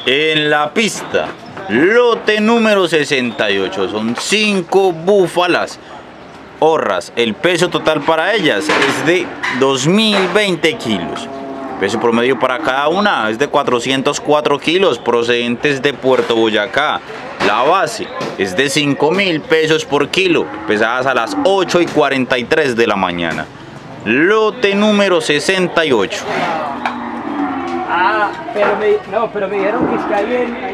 En la pista, lote número 68, son 5 búfalas horras. El peso total para ellas es de 2020 kilos. El peso promedio para cada una es de 404 kilos procedentes de Puerto Boyacá. La base es de 5.000 pesos por kilo, pesadas a las 8:43 de la mañana. Lote número 68. Pero me dijeron que está bien.